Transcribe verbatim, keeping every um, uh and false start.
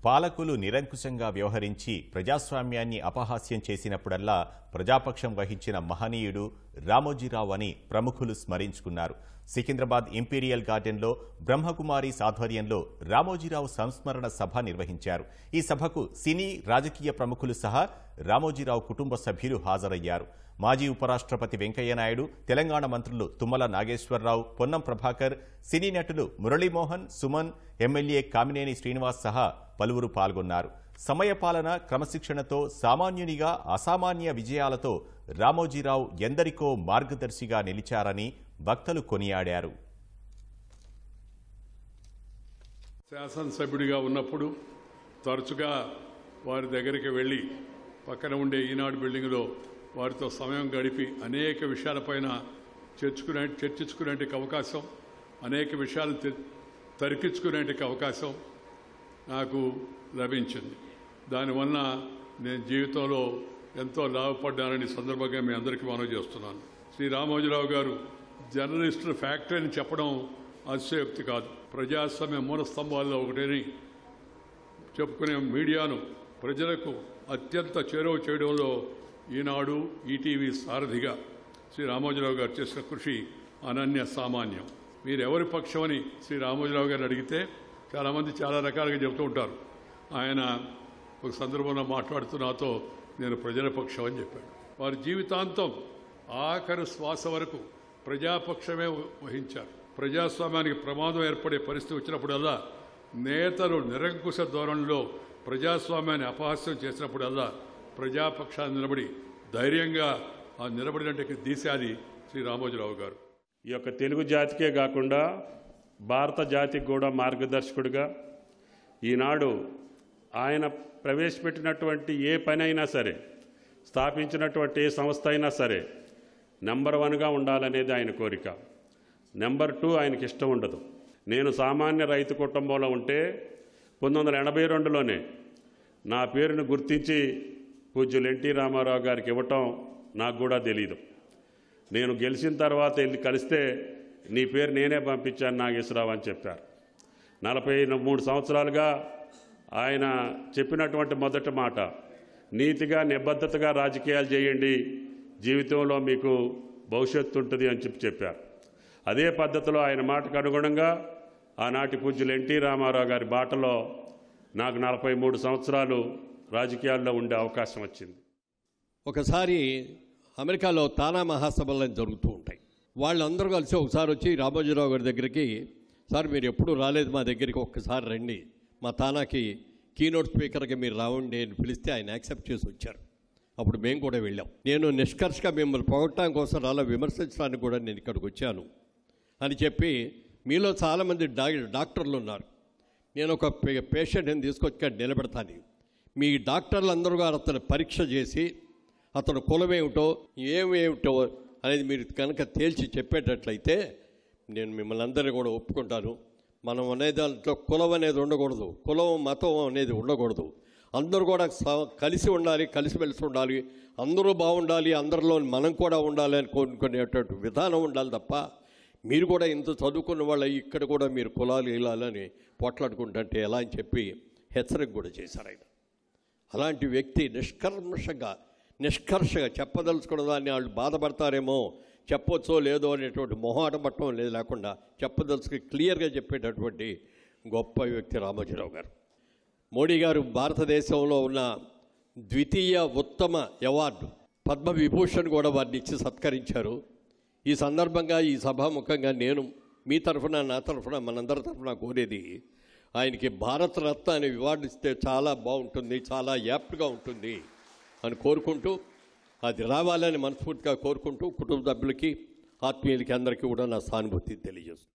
పాలకులు నిరంకుశంగా వ్యవహరించి ప్రజాస్వామ్యాన్ని అపహాస్యం చేసినప్పుడల్లా ప్రజాపక్షం వహించిన మహనీయుడు రామోజీరావు అని ప్రముఖులు స్మరించుకున్నారు. సికింద్రాబాద్ ఇంపీరియల్ గార్డెన్లో బ్రహ్మకుమారి ఆధ్వర్యంలో రామోజీరావు సంస్మరణ సభ నిర్వహించారు. ఈ సభకు సినీ రాజకీయ ప్రముఖులు సహా రామోజీరావు కుటుంబ సభ్యులు హాజరయ్యారు. మాజీ ఉపరాష్ట్రపతి వెంకయ్యనాయుడు, తెలంగాణ మంత్రులు తుమ్మల నాగేశ్వరరావు, పొన్నం ప్రభాకర్, సినీ నటులు మురళీమోహన్, సుమన్, ఎమ్మెల్యే కామినేని శ్రీనివాస్ సహా పలువురు పాల్గొన్నారు. సమయపాలన, క్రమశిక్షణతో సామాన్యునిగా అసామాన్య విజయాలతో రామోజీరావు ఎందరికో మార్గదర్శిగా నిలిచారని భక్తులు కొనియాడారు. శాసనసభ్యుడిగా ఉన్నప్పుడు తరచుగా వారి దగ్గరికి వెళ్ళి పక్కన ఉండే ఈనాడు బిల్డింగ్లో వారితో సమయం గడిపి అనేక విషయాలపైన చర్చుకునే చర్చించుకునే అవకాశం, అనేక విషయాలు తరికించుకునే అవకాశం నాకు లభించింది. దానివల్ల నేను జీవితంలో ఎంతో లాభపడ్డానని సందర్భంగా మీ అందరికీ మనవి చేస్తున్నాను. శ్రీ రామోజీరావు గారు జర్నలిస్టుల ఫ్యాక్టరీ అని చెప్పడం అతిశయోక్తి కాదు. ప్రజాస్వామ్య మూల స్తంభాల్లో ఒకటని చెప్పుకునే మీడియాను ప్రజలకు అత్యంత చేరువ చేయడంలో ఈనాడు, ఈటీవీ సారథిగా శ్రీ రామోజీరావు గారు చేసిన కృషి అనన్య సామాన్యం. మీరు ఎవరి పక్షమని శ్రీ రామోజీరావు గారిని అడిగితే చాలామంది చాలా రకాలుగా చెబుతూ ఉంటారు. ఆయన ఒక సందర్భంలో మాట్లాడుతూ నాతో నేను ప్రజల పక్షం అని చెప్పాడు. వారి జీవితాంతం ఆఖరి శ్వాస వరకు ప్రజాపక్షమే వహించారు. ప్రజాస్వామ్యానికి ప్రమాదం ఏర్పడే పరిస్థితి వచ్చినప్పుడల్లా, నేతలు నిరంకుశ ధోరణిలో ప్రజాస్వామ్యాన్ని అపహాస్యం చేసినప్పుడల్లా ప్రజాపక్షాన్ని నిలబడి ధైర్యంగా ఆ నిలబడినట్టు దీశాలి శ్రీ రామోజీరావు గారు. ఈ యొక్క తెలుగు జాతికే కాకుండా భారత జాతికి కూడా మార్గదర్శకుడిగా ఈనాడు ఆయన ప్రవేశపెట్టినటువంటి ఏ పని అయినా సరే, స్థాపించినటువంటి ఏ సంస్థ అయినా సరే నెంబర్ వన్గా ఉండాలనేది ఆయన కోరిక. నెంబర్ టూ ఆయనకి ఇష్టం ఉండదు. నేను సామాన్య రైతు కుటుంబంలో ఉంటే పంతొమ్మిది వందల ఎనభై రెండులోనే నా పేరును గుర్తించి పూజ్యులు ఎన్టీ రామారావు గారికి ఇవ్వటం నాకు కూడా తెలీదు. నేను గెలిచిన తర్వాత వెళ్ళి కలిస్తే నీ పేరు నేనే పంపించాను నాగేశ్వరరావు అని చెప్పారు. నలభై మూడు సంవత్సరాలుగా ఆయన చెప్పినటువంటి మొదటి మాట, నీతిగా నిబద్ధతగా రాజకీయాలు చేయండి, జీవితంలో మీకు భవిష్యత్తు ఉంటుంది అని చెప్పి చెప్పారు. అదే పద్ధతిలో ఆయన మాటకు అనుగుణంగా ఆనాటి పూజ్యులు ఎన్టీ రామారావు గారి బాటలో నాకు నలభై మూడు సంవత్సరాలు రాజకీయాల్లో ఉండే అవకాశం వచ్చింది. ఒకసారి అమెరికాలో తానా మహాసభలు జరుగుతూ ఉంటాయి. వాళ్ళందరూ కలిసి ఒకసారి వచ్చి రామోజీరావు గారి దగ్గరికి, సార్ మీరు ఎప్పుడు రాలేదు మా దగ్గరికి, ఒక్కసారి రండి, మా తానాకి కీనోట్ స్పీకర్గా మీరు రావండి అని పిలిస్తే ఆయన యాక్సెప్ట్ చేసి వచ్చారు. అప్పుడు మేము కూడా వెళ్ళాం. నేను నిష్కర్షగా మిమ్మల్ని పొగట్టడం కోసం అలా విమర్శించడానికి కూడా నేను ఇక్కడికి వచ్చాను అని చెప్పి, మీలో చాలామంది డా డాక్టర్లు ఉన్నారు, నేను ఒక పేషెంట్ని తీసుకొచ్చి నిలబెడతాను, మీ డాక్టర్లు అందరూ గారు అతను పరీక్ష చేసి అతను కులమేమిటో ఏమేమిటో అనేది మీరు కనుక తేల్చి చెప్పేటట్లయితే నేను మిమ్మల్ని అందరినీ కూడా ఒప్పుకుంటాను. మనం అనే దాంట్లో కులం అనేది ఉండకూడదు, కులం మతం అనేది ఉండకూడదు, అందరూ కూడా కలిసి ఉండాలి, కలిసిమెలిసి ఉండాలి, అందరూ బాగుండాలి, అందరిలో మనం కూడా ఉండాలి అని కోరుకునేటువంటి విధానం ఉండాలి తప్ప మీరు కూడా ఇంత చదువుకున్న వాళ్ళ ఇక్కడ కూడా మీరు కులాలు ఇలాలని పోట్లాడుకుంటుంటే ఎలా అని చెప్పి హెచ్చరిక కూడా చేశారు ఆయన. అలాంటి వ్యక్తి నిష్కర్మషంగా నిష్కర్షగా చెప్పదలుచుకున్న దాన్ని వాళ్ళు బాధపడతారేమో, చెప్పొచ్చో లేదో అనేటువంటి మొహాట పట్టడం లేదు లేకుండా చెప్పదలుచుకు క్లియర్గా చెప్పేటటువంటి గొప్ప వ్యక్తి రామోజీరావు గారు. మోడీ గారు భారతదేశంలో ఉన్న ద్వితీయ ఉత్తమ అవార్డు పద్మవిభూషణ్ కూడా వారిని ఇచ్చి సత్కరించారు. ఈ సందర్భంగా ఈ సభాముఖంగా నేను మీ తరఫున నా తరఫున మనందరి తరఫున కోరేది, ఆయనకి భారతరత్న అనే అవార్డు ఇస్తే చాలా బాగుంటుంది, చాలా యాప్ట్గా ఉంటుంది అని కోరుకుంటూ, అది రావాలని మనస్ఫూర్తిగా కోరుకుంటూ కుటుంబ సభ్యులకి ఆత్మీయులకి అందరికీ కూడా నా సానుభూతి తెలియజేస్తాను.